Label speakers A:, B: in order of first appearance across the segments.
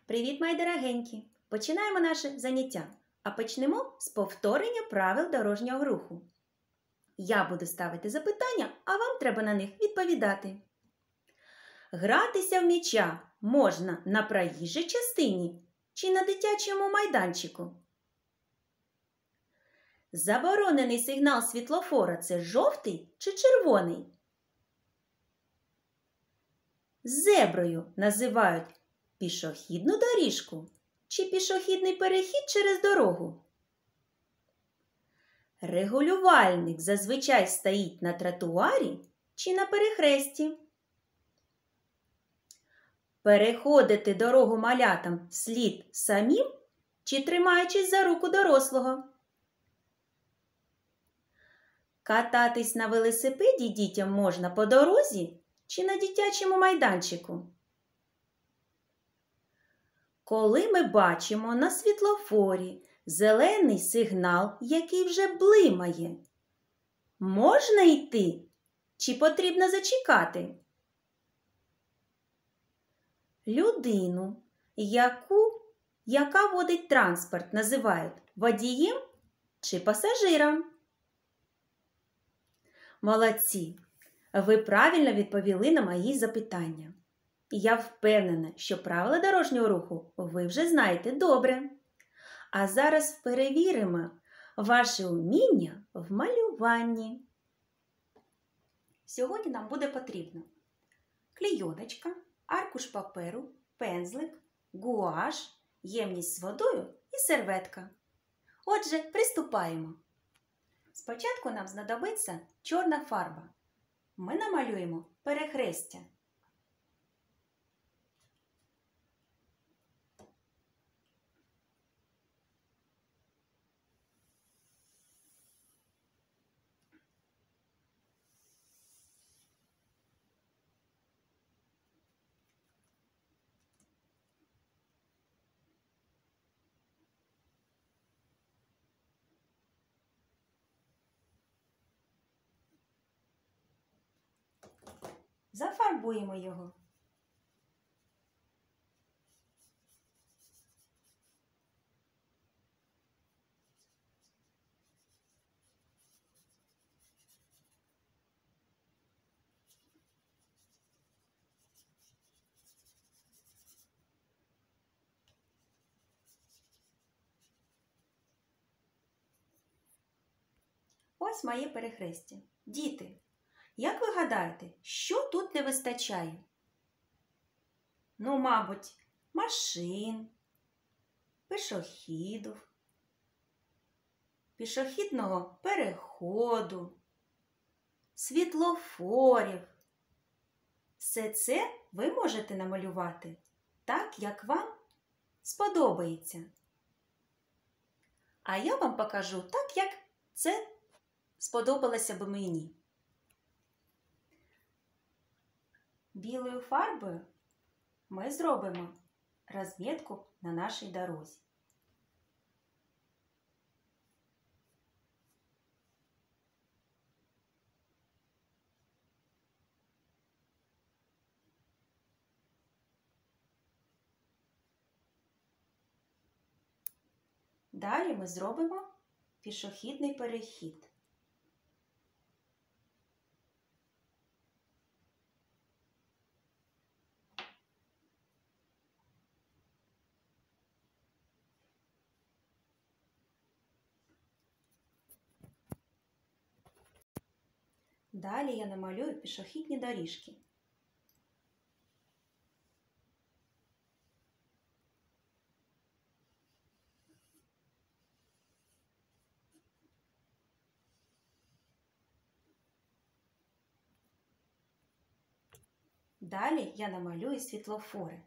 A: Привіт, мої дорогенькі! Починаємо наше заняття, а почнемо з повторення правил дорожнього руху. Я буду ставити запитання, а вам треба на них відповідати. Гратися в м'яча можна на проїжджій частині чи на дитячому майданчику? Заборонений сигнал світлофора – це жовтий чи червоний? Зеброю називають пішохідну доріжку чи пішохідний перехід через дорогу? Регулювальник зазвичай стоїть на тротуарі чи на перехресті? Переходити дорогу малятам слід самим чи тримаючись за руку дорослого? Кататись на велосипеді дітям можна по дорозі чи на дитячому майданчику? Коли ми бачимо на світлофорі зелений сигнал, який вже блимає, можна йти чи потрібно зачекати? Людину, яка водить транспорт, називають водієм чи пасажиром? Молодці! Ви правильно відповіли на мої запитання. Я впевнена, що правила дорожнього руху ви вже знаєте добре. А зараз перевіримо ваше вміння в малюванні. Сьогодні нам буде потрібно клейоночка, аркуш паперу, пензлик, гуаш, ємність з водою і серветка. Отже, приступаємо. Спочатку нам знадобиться чорна фарба. Ми намалюємо перехрестя. Зафарбуємо його. Ось моє перехрестя. Діти, як ви гадаєте, що тут не вистачає? Ну, мабуть, машин, пішохідного переходу, світлофорів. Все це ви можете намалювати так, як вам сподобається. А я вам покажу так, як це сподобалося б мені. Білою фарбою ми зробимо розмітку на нашій дорозі. Далі ми зробимо пішохідний перехід. Далі я намалюю пішохідні доріжки. Далі я намалюю світлофори.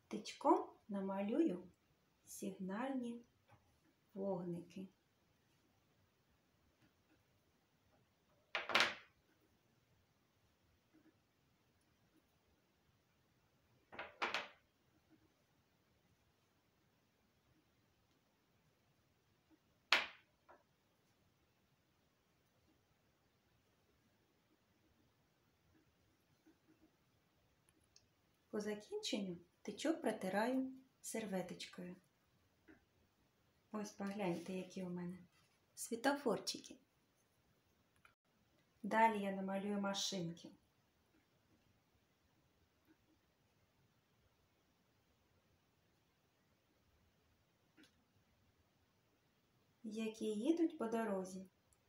A: Тичком намалюю сигнальні вогники. По закінченню тичок протираю серветочкою. Ось погляньте, які у мене світлофорчики. Далі я намалюю машинки. Які їдуть по дорозі.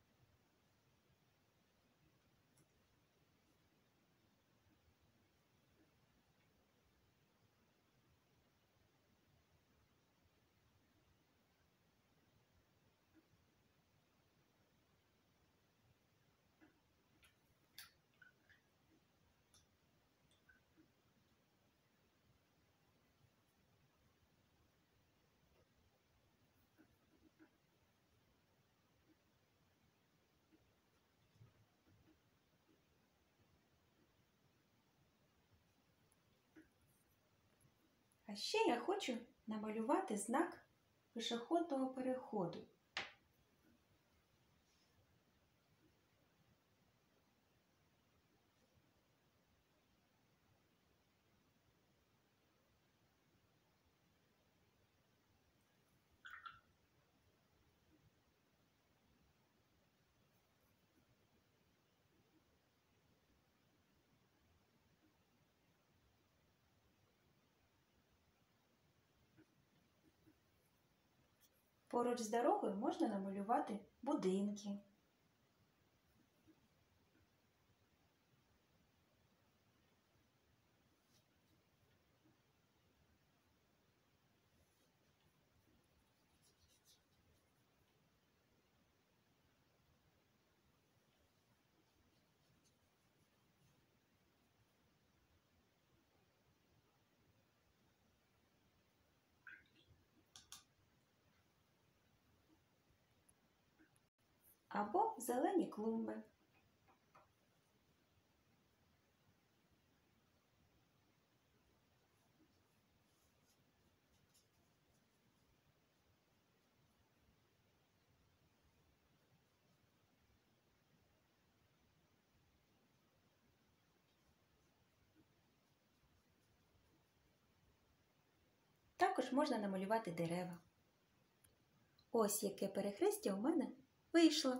A: А ще я хочу намалювати знак пішохідного переходу. Поруч з дорогою можна намалювати будинки. Або зелені клумби. Також можна намалювати дерева. Ось яке перехрестя у мене вийшло.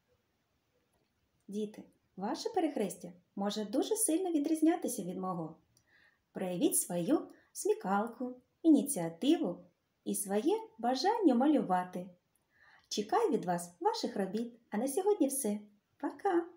A: Діти, ваше перехрестя може дуже сильно відрізнятися від мого. Проявіть свою смікалку, ініціативу і своє бажання малювати. Чекаю від вас ваших робіт. А на сьогодні все. Пока!